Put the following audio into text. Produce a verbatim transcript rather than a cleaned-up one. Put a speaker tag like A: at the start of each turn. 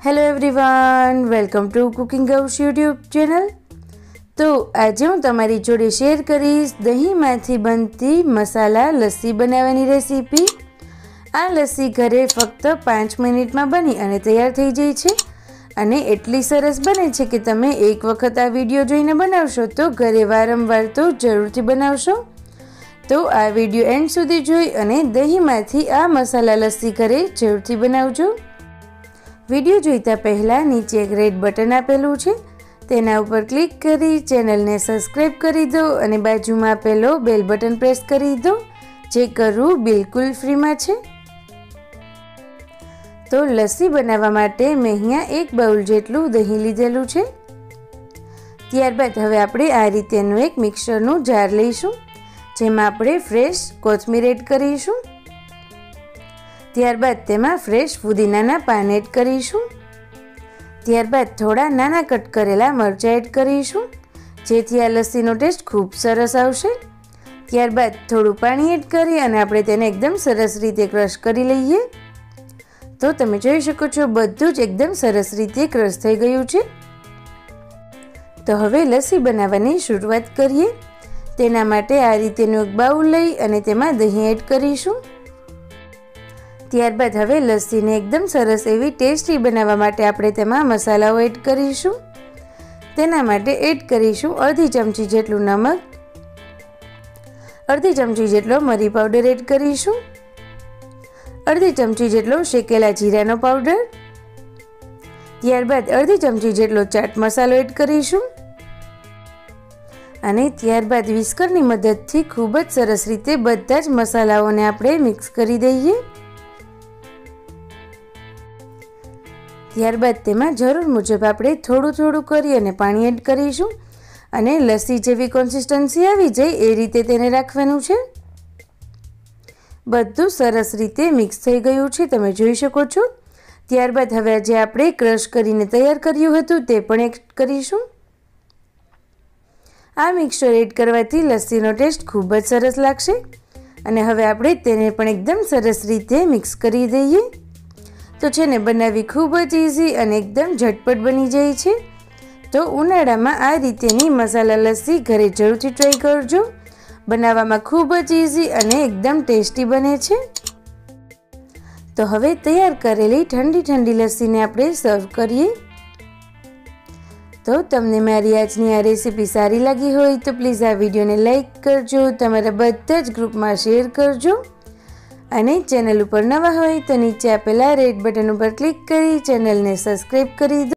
A: Hello everyone, welcome to cooking house YouTube channel. तो आज हूँ तमारी जोड़े शेर करीश दहीमांथी बनती मसाला लस्सी बनावવાની रेसिपी। आ लस्सी घरे फक्त पांच मिनिट में बनी अने तैयार थई जाय छे अने एटली सरस बने छे कि तमे एक वखत आ विडियो जोईने बनावशो तो घरे वारंवार तो जरूरथी बनावशो। तो आ विडियो एंड सुधी जोई अने दहीमांथी आ मसाला लस्सी घरे जरूरथी बनावजो। विडियो जोईता पहला नीचे एक रेड बटन आपेलू छे तेना उपर क्लिक करी चेनल ने सब्सक्राइब करी दो अने बाजुमां आपेलो बेल बटन प्रेस करी दो, जे करवू बिल्कुल फ्री में छे। तो लस्सी बनावा माटे मैं अहींया एक बाउल जेटलू दही लीधेलू छे। त्यारबाद हवे आपणे आ रीतेनुं एक मिक्सरनुं जार लईशुं, जेमां आपणे फ्रेश कोथमीर एड करीशुं। त्यारबाद तेमां फ्रेश फुदीनाना पान एड करीशुं। त्यारबाद थोड़ा नाना कट करेला मरचा एड करीशुं, जेथी आ लस्सीनो टेस्ट खूब सरस आवशे। त्यारबाद थोड़ुं पाणी एड करी अने आपणे तेने एकदम सरस रीते क्रश करी लईए। तो तमे जोई शको छो बधुं ज एकदम सरस रीते क्रश थई गयुं छे। तो हवे लस्सी बनाववानी शरूआत करीए। तेना माटे आ रीतेनुं एक बाउल लई अने तेमां दही एड करीशुं। त्यारबाद हवे लस्सी ने एकदम सरस एवी टेस्टी बनावा माटे आपणे तेमां मसालाओ एड करीशुं। तेना माटे एड करीशुं अर्धी चमची जेटलुं नमक, अर्धी चमची जेटलो मरी पाउडर एड करीशुं, अर्धी चमची जेटलो शेकेला जीरानो पाउडर। त्यारबाद अर्धी चमची जेटलो चाट मसालो एड करीशुं अने त्यारबाद विस्करनी मददथी खूब ज सरस रीते बधा ज मसालाओने आपणे मिक्स करी दईए। त्यारबाद तेमां जरूर मुजब आपणे थोड़ुं थोड़ुं करी अने पाणी एड करीशुं अने लस्सी जेवी कन्सिस्टन्सी आवी जाय ए रीते तेने राखवानुं छे। बधुं सरस रीते मिक्स थई गयुं छे, तमे जोई शको छो। त्यारबाद हवे जे आपणे क्रश करीने तैयार कर्युं हतुं ते पण एड करीशुं। आ मिक्सचर एड करवाथी लस्सीनो टेस्ट खूब ज सरस लागशे अने हवे आपणे तेने पण एकदम सरस रीते मिक्स करी दईए। तो छे ने बनावी खूब ज इजी अने एकदम झटपट बनी जाय छे। तो उनाळामां आ रीतेनी मसाला लस्सी घरे जरूरथी ट्राय करजो। बनाववामां खूब ज इजी अने एकदम टेस्टी बने छे। तो हवे तैयार करेली ठंडी ठंडी लस्सी ने आपणे सर्व करीए। तो तमने मारी आजनी आ रेसिपी सारी लागी होय तो प्लीज आ विडियो ने लाइक करजो, तमारा बधा ज ग्रुप में शेर करजो अने चेनल पर नवा होय तो नीचे आपेला रेड बटन पर क्लिक करी चेनल ने सब्सक्राइब करी दो।